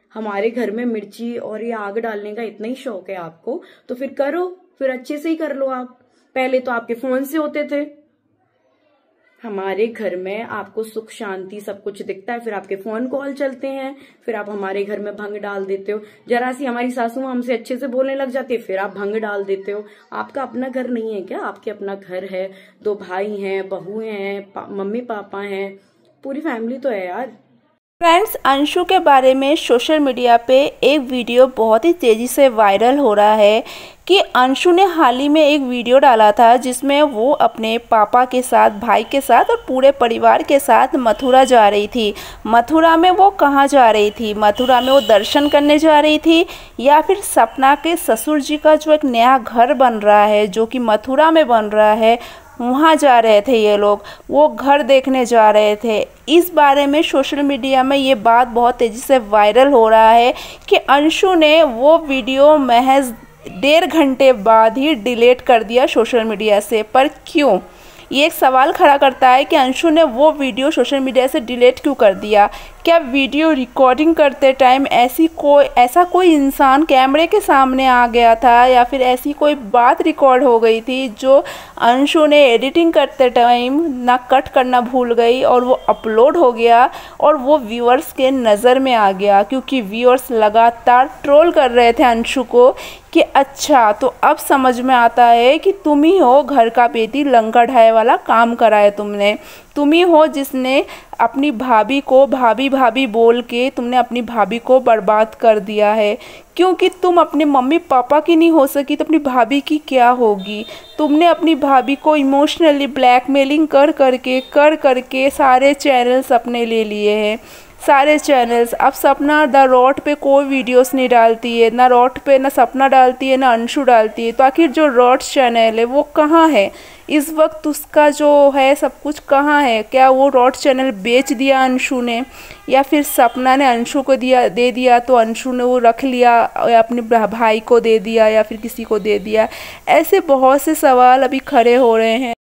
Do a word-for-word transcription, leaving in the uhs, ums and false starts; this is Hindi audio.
हमारे घर में मिर्ची और ये आग डालने का इतना ही शौक है आपको, तो फिर करो, फिर अच्छे से ही कर लो आप। पहले तो आपके फोन से होते थे। हमारे घर में आपको सुख शांति सब कुछ दिखता है, फिर आपके फोन कॉल चलते हैं, फिर आप हमारे घर में भंग डाल देते हो। जरा सी हमारी सासू हमसे अच्छे से बोलने लग जाती है, फिर आप भंग डाल देते हो। आपका अपना घर नहीं है क्या? आपके अपना घर है, दो भाई हैं, बहुएं हैं, पा, मम्मी पापा हैं, पूरी फैमिली तो है यार। फ्रेंड्स, अंशु के बारे में सोशल मीडिया पे एक वीडियो बहुत ही तेज़ी से वायरल हो रहा है कि अंशु ने हाल ही में एक वीडियो डाला था जिसमें वो अपने पापा के साथ, भाई के साथ और पूरे परिवार के साथ मथुरा जा रही थी। मथुरा में वो कहाँ जा रही थी? मथुरा में वो दर्शन करने जा रही थी या फिर सपना के ससुर जी का जो एक नया घर बन रहा है, जो कि मथुरा में बन रहा है, वहाँ जा रहे थे ये लोग, वो घर देखने जा रहे थे। इस बारे में सोशल मीडिया में ये बात बहुत तेज़ी से वायरल हो रहा है कि अंशु ने वो वीडियो महज डेढ़ घंटे बाद ही डिलीट कर दिया सोशल मीडिया से। पर क्यों? ये एक सवाल खड़ा करता है कि अंशु ने वो वीडियो सोशल मीडिया से डिलीट क्यों कर दिया। क्या वीडियो रिकॉर्डिंग करते टाइम ऐसी कोई ऐसा कोई इंसान कैमरे के सामने आ गया था या फिर ऐसी कोई बात रिकॉर्ड हो गई थी जो अंशु ने एडिटिंग करते टाइम ना कट करना भूल गई और वो अपलोड हो गया और वो व्यूअर्स के नज़र में आ गया, क्योंकि व्यूअर्स लगातार ट्रोल कर रहे थे अंशु को कि अच्छा तो अब समझ में आता है कि तुम ही हो घर का बेटी लंका ढाई वाला काम करा है तुमने, तुम ही हो जिसने अपनी भाभी को भाभी भाभी बोल के तुमने अपनी भाभी को बर्बाद कर दिया है। क्योंकि तुम अपने मम्मी पापा की नहीं हो सकी तो अपनी भाभी की क्या होगी? तुमने अपनी भाभी को इमोशनली ब्लैकमेलिंग कर करके कर करके सारे चैनल्स अपने ले लिए हैं, सारे चैनल्स। अब सपना द रॉट पे कोई वीडियोस नहीं डालती है, ना रॉट पे ना सपना डालती है ना अंशु डालती है, तो आखिर जो रॉट चैनल है वो कहाँ है इस वक्त? उसका जो है सब कुछ कहाँ है? क्या वो रॉट चैनल बेच दिया अंशु ने या फिर सपना ने अंशु को दिया दे दिया तो अंशु ने वो रख लिया या अपने भाई को दे दिया या फिर किसी को दे दिया? ऐसे बहुत से सवाल अभी खड़े हो रहे हैं।